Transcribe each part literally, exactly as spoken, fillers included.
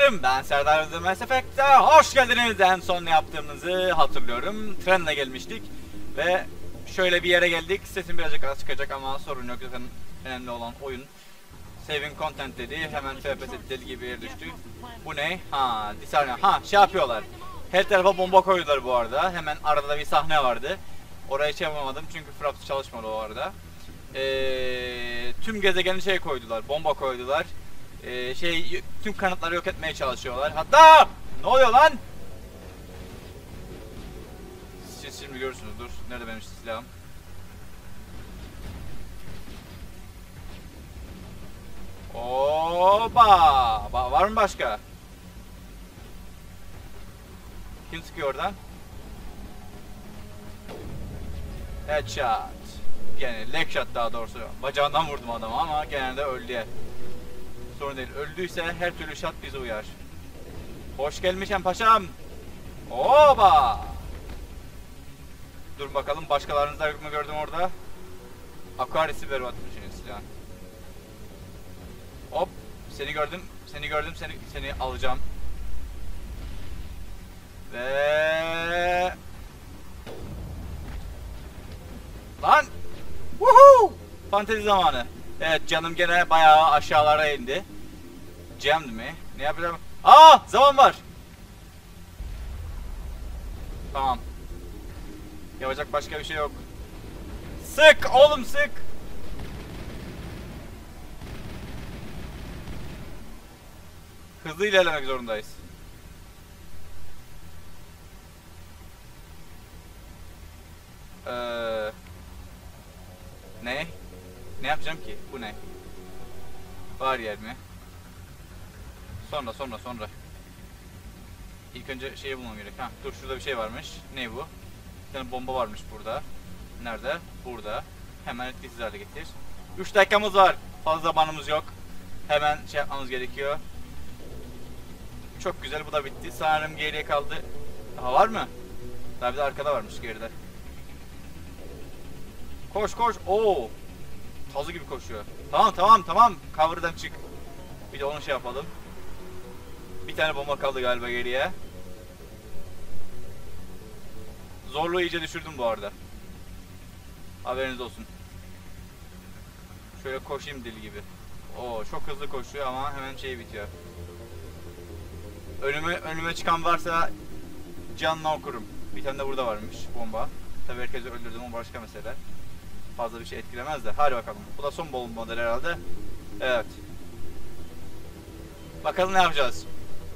dostlarım, ben Serdar Özdemir Mass Effect'te hoş geldiniz. En son yaptığımızı hatırlıyorum. Trenle gelmiştik ve şöyle bir yere geldik. Sesim birazcık az çıkacak ama sorun yok. Zaten önemli olan oyun. Saving content dedi. Hemen F P S deli gibi yere düştü. Bu ne? Ha, bir saniye. Ha, şey yapıyorlar. Her tarafa bomba koydular bu arada. Hemen arada bir sahne vardı. Orayı şey yapamadım çünkü Fraps çalışmadı o arada. Ee, tüm gezegeni şey koydular. Bomba koydular. Ee, şey tüm kanıtları yok etmeye çalışıyorlar. Hatta ne oluyor lan? Siz şimdi görürsünüz. Dur. Nerede benim silahım? Oba! Ba var mı başka? Kim sıkıyor oradan? Headshot. Yani leg shot daha doğrusu. Bacağından vurdum adamı ama genelde öldü ya. Sorun değil. Öldüyse her türlü shot bize uyar. Hoş gelmişsin paşam. Oba! Dur bakalım başkalarınızda mı gördüm orada? Aquaris'i berbatmışsınız silah. Hop! Seni gördüm. Seni gördüm. Seni seni alacağım. Ve lan! Woohoo! Fantezi zamanı. Evet, canım gene bayağı aşağılara indi. Jammed mi? Ne yapacağım? Aa! Zaman var. Tamam. Yapacak başka bir şey yok. Sık oğlum sık. Hızlı ilerlemek zorundayız. Ee, ne? Ne yapacağım ki? Bu ne? Var yer mi? Sonra sonra sonra. İlk önce şeyi bulmam gerek. Ha, dur şurada bir şey varmış. Ne bu? Bir tane bomba varmış burada. Nerede? Burada. Hemen etkisiz hale getir. üç dakikamız var. Fazla zamanımız yok. Hemen şey yapmamız gerekiyor. Çok güzel, bu da bitti. Sanırım geriye kaldı. Daha var mı? Daha bir de arkada varmış geride. Koş koş. Oo. Tazı gibi koşuyor. Tamam tamam tamam. Cover'dan çık. Bir de onu şey yapalım. Bir tane bomba kaldı galiba geriye. Zorluğu iyice düşürdüm bu arada. Haberiniz olsun. Şöyle koşayım deli gibi. Oo, çok hızlı koşuyor ama hemen şey bitiyor. Önüme önüme çıkan varsa canına okurum. Bir tane de burada varmış bomba. Tabii herkesi öldürdüm, o başka mesele. Fazla bir şey etkilemez de. Hadi bakalım. Bu da son bombadır herhalde. Evet. Bakalım ne yapacağız.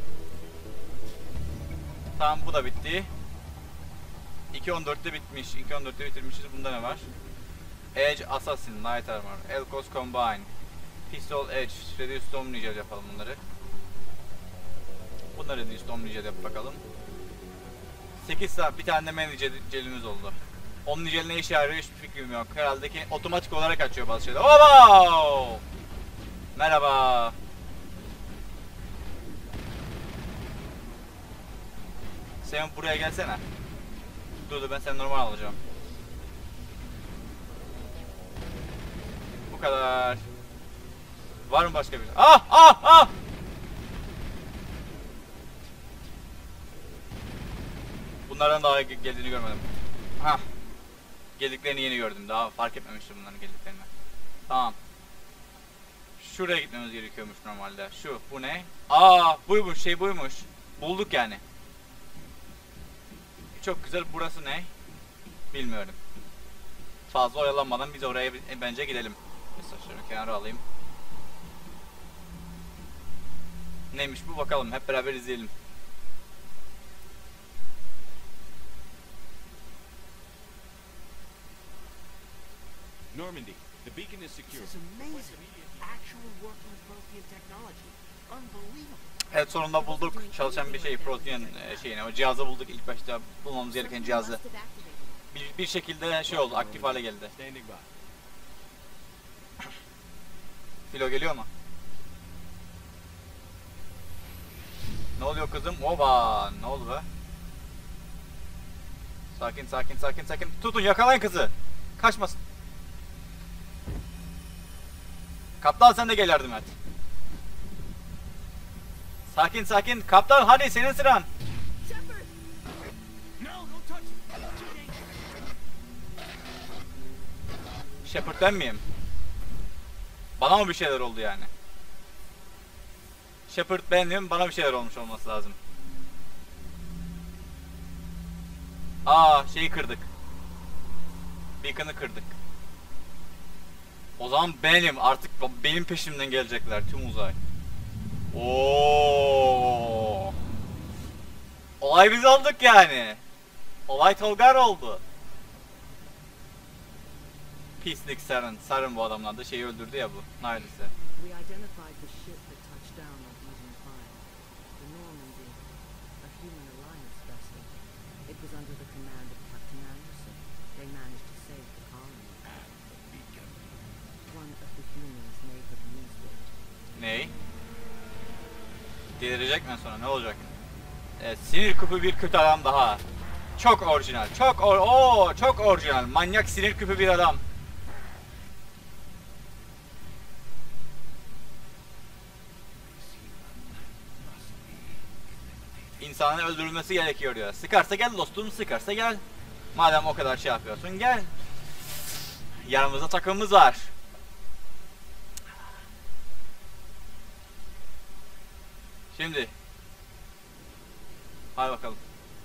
Tamam, bu da bitti. iki on dörtte bitmiş. iki on dörtte bitirmişiz. Bunda ne var? Edge Assassin, Light Armor, Elcos Combine, Pistol Edge, Reduced Omnijet yapalım bunları. Bunları Reduced Omnijet yap bakalım. sekiz saat bir tane de Omnijet'imiz oldu. Omnijet ne işe yarıyor hiçbir fikrim yok. Herhalde ki otomatik olarak açıyor bazı şeyler. Oba! Merhaba. Sen buraya gelsene. Dur dur, ben seni normal alacağım. Bu kadar. Var mı başka bir? Ah ah ah! Bunlardan daha geldiğini görmedim. Hah. Geldiklerini yeni gördüm. Daha fark etmemiştim bunların geldiklerini. Tamam. Şuraya gitmemiz gerekiyormuş normalde. Şu, bu ne? Aa, buymuş, şey buymuş. Bulduk yani. Çok güzel. Burası ne? Bilmiyorum. Fazla oyalanmadan biz oraya bence gidelim. Mesela şöyle kenara alayım. Neymiş bu bakalım. Hep beraber izleyelim. Normandy, the beacon is secure. This is amazing. Actual working Prothean technology. Unbelievable. Evet, sonunda bulduk. Çalışan bir şey, Prothean şeyini. O cihazı bulduk ilk başta, bulmamız gereken cihazı. Bir, bir şekilde şey oldu, aktif hale geldi. Filo geliyor mu? Ne oluyor kızım? Oba! Ne oldu be? Sakin sakin sakin sakin. Tutun, yakalayın kızı. Kaçmasın. Kaptan sen de gel yardım et. Sakin sakin. Kaptan hadi senin sıran. Shepard! No, don't touch it. Too dangerous. Shepard ben miyim? Bana mı bir şeyler oldu yani? Shepard benim, bana bir şeyler olmuş olması lazım. Aa, şeyi kırdık. Beacon'ı kırdık. O zaman benim, artık benim peşimden gelecekler tüm uzay. Oo. Olay biz olduk yani. Olay Tolgar oldu. Pislik Saren. Saren bu adamlar da şeyi öldürdü ya bu. Nihilist'i. We identified the ship that touched down on Eden five, the Normandy, a human alliance vessel. It was under the command of Captain Anderson. They managed to save the colony. One of the humans may have used it. Ney? Delirecek mi sonra, ne olacak? Evet, sinir küpü bir kötü adam daha. Çok orijinal, çok or Oo, çok orijinal. Manyak sinir küpü bir adam. İnsanın öldürülmesi gerekiyor diyor. Sıkarsa gel dostum, sıkarsa gel. Madem o kadar şey yapıyorsun, gel. Yanımızda takımımız var. Şimdi. Hadi bakalım.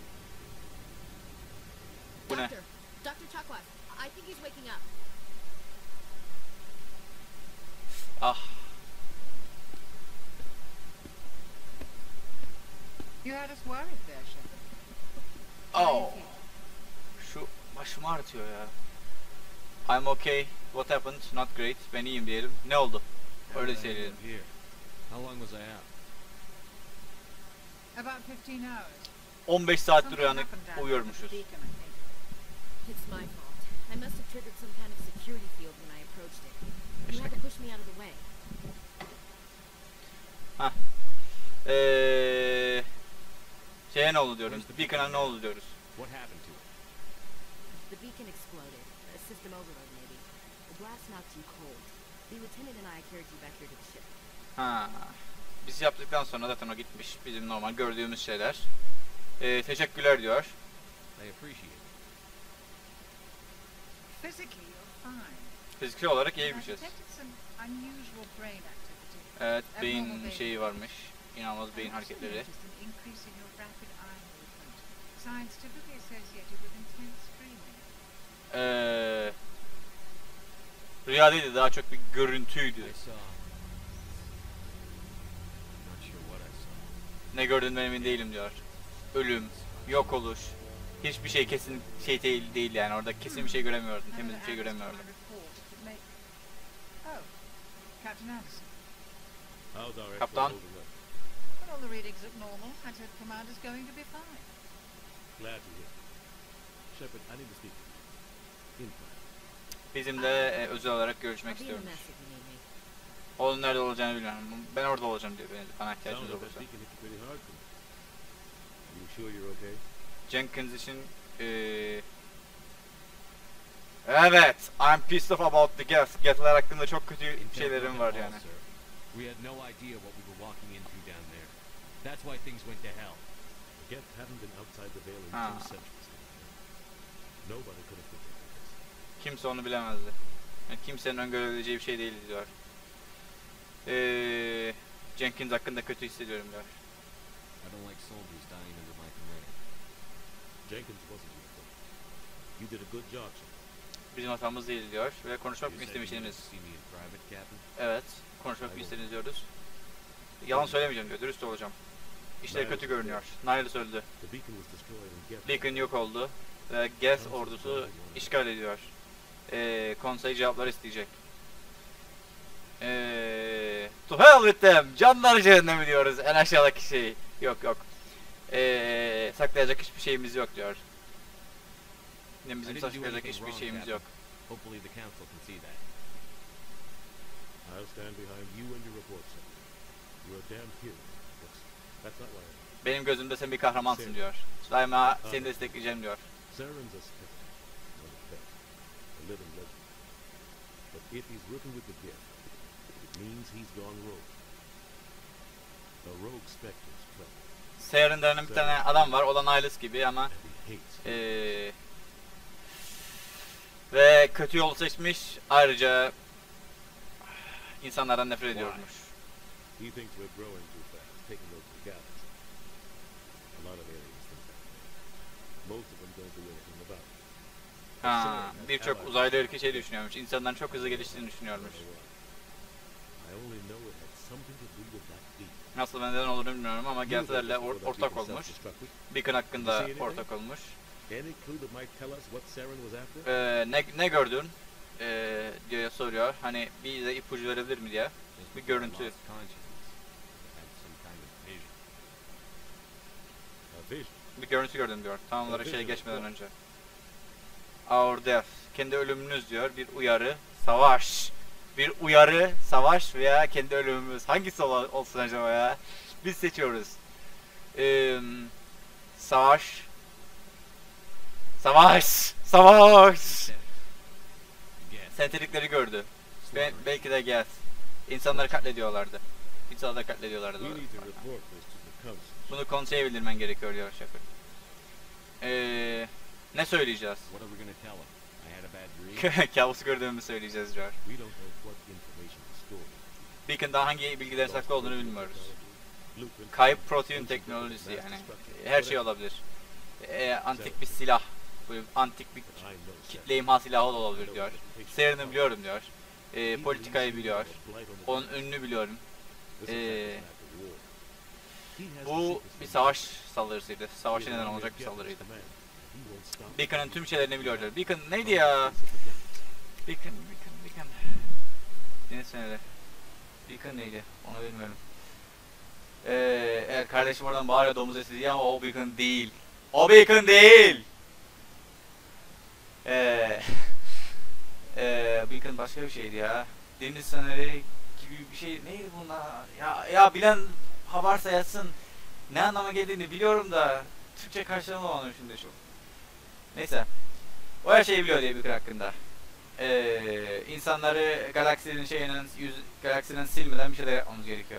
Bu ne? Doctor, Doctor Chakwas, I think he's waking up. Ah. You had us worried there, Shepard. Oh. Şu başımı ağrıtıyor ya. I'm okay. What happened? Not great. Ben iyiyim diyelim. Ne oldu? Öyle söyleyelim. Here. How long was I out? About fifteen hours. on beş saattir Something uyanık happened down there uyuyormuşuz. with the beacon, I think. It's my fault. I must have triggered some kind of security field when I approached it. You had to push me out of the way. Hah. Eee şeye ne oldu diyoruz? Beacon'a ne oldu diyoruz? What happened to it? The beacon exploded. A system overload, maybe. The blast knocked you cold. The lieutenant and I carried you back here to the ship. Ha. Biz yaptıktan sonra zaten o gitmiş. Bizim normal gördüğümüz şeyler. Ee, teşekkürler diyor. I appreciate it. Physically, you're fine. Fiziksel olarak But I iyiymişiz. detected some unusual brain activity. Evet, Abnormal beyin beyin. şeyi varmış. İnanılmaz beyin I also hareketleri. noticed an increase in your rapid eye movement. Signs typically associated with intense screaming. Ee, rüya değildi, daha çok bir görüntüydü. I saw. Not sure what I saw. Ne gördüğünden emin değilim diyor. Ölüm, yok oluş. Hiçbir şey kesin şey değil, değil yani. Orada kesin bir şey göremiyordum. Now Temiz that bir şey adds to göremiyordum. my report, it may- Oh, Captain Anderson. How's our Kaptan. effort holding up? Well, all the readings look normal. I told Commander's going to be fine. Glad to hear. Shepard, I need to speak to you. In private. Bizimle e, özel olarak görüşmek I'll be in the istiyormuş. mess if you need me. Onun nerede olacağını bilmiyorum. Ben orada olacağım diyor. Beni- Bana Sounds ihtiyacınız like that olursa. beacon hit you pretty hard tonight. Are you sure you're okay? Jenkins için eee evet, I'm pissed off about the gas. Gaslar hakkında çok kötü Intel şeylerim broke var at all, yani. sir. We had no idea what we were walking into down there. That's why things went to hell. The Geth haven't been outside the Veil in Ah. two centuries. Nobody could have predicted this. Kimse onu bilemezdi. Yani kimsenin öngörebileceği bir şey değildi diyor. Eee Jenkins hakkında kötü hissediyorum diyor. I don't like soldiers dying under my command. Jenkins wasn't your fault. You did a good job, Shepard. Bizim hatamız değil diyor ve konuşmak You mı said you istemişsiniz? wanted to see me in private, Captain. Evet, konuşmak mı istediniz diyoruz. Yalan söylemeyeceğim diyor, dürüst olacağım. İşleri kötü görünüyor. Nihilus öldü. The beacon was destroyed and Geth... Beacon yok oldu ve Geth ordusu işgal ediyor. Eee konsey cevaplar isteyecek. Eee to hell with them! Canlar cehennemi diyoruz en aşağıdaki şey. Yok yok. Eee saklayacak hiçbir şeyimiz yok diyor. Ne I bizim didn't do saklayacak anything hiçbir wrong, şeyimiz Captain. yok. Hopefully the council can see that. I'll stand behind you and your report, Shepard. You're a damn hero. That's, that's not why I... Benim gözümde sen bir kahramansın diyor. Daima seni destekleyeceğim diyor. Saren's a spectre, not a pet. A living legend. But if he's working with the Geth, it means he's gone rogue. A rogue Spectre's trouble, Saren'in denen bir tane adam var. O da Nihilus gibi ama and he hates Ee, heroes. ve kötü yolu seçmiş. Ayrıca insanlardan nefret ediyormuş. He thinks we're growing too fast, taking over the galaxy. A lot of aliens think that way. Most of them don't do anything about it. Ha, birçok uzaylı ülke şey düşünüyormuş. İnsanların çok hızlı geliştiğini düşünüyormuş. I only know it had something to do with that deed. Nasıl ve neden olduğunu bilmiyorum ama Gethler'le or- ortak olmuş. Beacon hakkında ortak olmuş. Any clue that might tell us what Saren was after? Ee, ne, ne gördün? Ee, diye soruyor. Hani bir de ipucu verebilir mi diye. Bir görüntü. A vision. Bir görüntü gördüm diyor. Tam olarak şeye geçmeden önce. Our death. Kendi ölümünüz diyor. Bir uyarı. Savaş. Bir uyarı, savaş veya kendi ölümümüz. Hangisi ol- olsun acaba ya? Biz seçiyoruz. Ee, savaş. Savaş. Savaş. Sentetikleri gördü. Be- belki de gaz. İnsanları katlediyorlardı. İnsanları katlediyorlardı. We doğru. need to report this to the council. Bunu konseye bildirmen gerekiyor diyor Shepard. Ee, ne söyleyeceğiz? What are we gonna tell him? I had a bad dream. Kabusu gördüğümü söyleyeceğiz diyor. We don't know what information is stored. Beacon'da hangi bilgilerin saklı olduğunu bilmiyoruz. Blueprint. Kayıp protein teknolojisi yani. Her şey olabilir. Ee, antik bir silah. Bu antik bir I know kitle imha silahı da olabilir diyor. Saren'ı biliyorum diyor. Ee, politikayı biliyor. Onun ünlü biliyorum. Ee, bu bir savaş saldırısıydı. Savaşa neden olacak bir saldırıydı. Beacon'ın tüm şeylerini biliyorlar. Beacon neydi ya? Beacon, Beacon, Beacon. Yine senede. Beacon neydi? Onu bilmiyorum. Ee, evet kardeşim oradan bağırıyor domuz eti diye ama o Beacon değil. O Beacon değil! Ee, ee, Beacon başka bir şeydi ya. Deniz seneri gibi bir şey. Neydi bunlar? Ya, ya bilen ha varsa yazsın. Ne anlama geldiğini biliyorum da Türkçe karşılığını bulamadım şimdi çok. Neyse. O her şeyi biliyor diye Beacon hakkında. Ee, insanları galaksinin şeyinin, yüz, galaksinin silmeden bir şeyler yapmamız gerekiyor.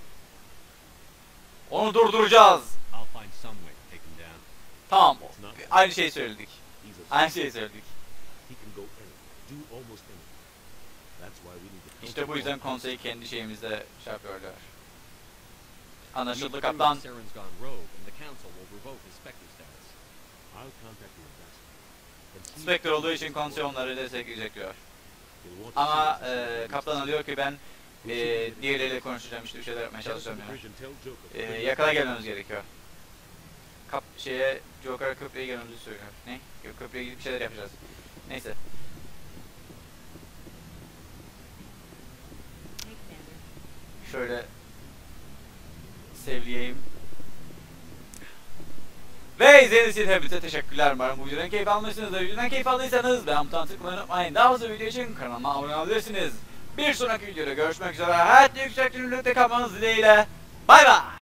Onu durduracağız. I'll find some way to take him down. Tamam. Aynı şeyi söyledik. He's a Aynı şeyi söyledik. He can go anywhere, do almost anything. That's why we need to. İşte bu yüzden konseyi kendi şeyimizde şey yapıyorlar. We Anlaşıldı need to prove kaptan. that Saren's gone rogue, and the council will revoke his Spectre status. I'll contact the ambassador. and see Spectre if olduğu he için can konsey support onları destekleyecek diyor. us. He'll want to Ama see us as e, a kaptan diyor ki ben e, diğerleriyle konuşacağım işte bir şeyler yapmaya Tell us çalışıyorum the yani. Vision, tell Joker. E, yakala gelmemiz gerekiyor. Kap şeye Joker'a köprüye gelmemizi söylüyor. Ne? Köprüye gidip bir şeyler yapacağız. Neyse. Hey, Commander. Şöyle sevleyeyim. Ve izlediğiniz için hepinize teşekkürler. Umarım bu videodan keyif almışsınızdır. Videodan keyif aldıysanız beğen butonuna tıklamayı unutmayın. Daha fazla video için kanalıma abone olabilirsiniz. Bir sonraki videoda görüşmek üzere. Hayat yüksek ünlülükte kalmanız dileğiyle. Bay bay.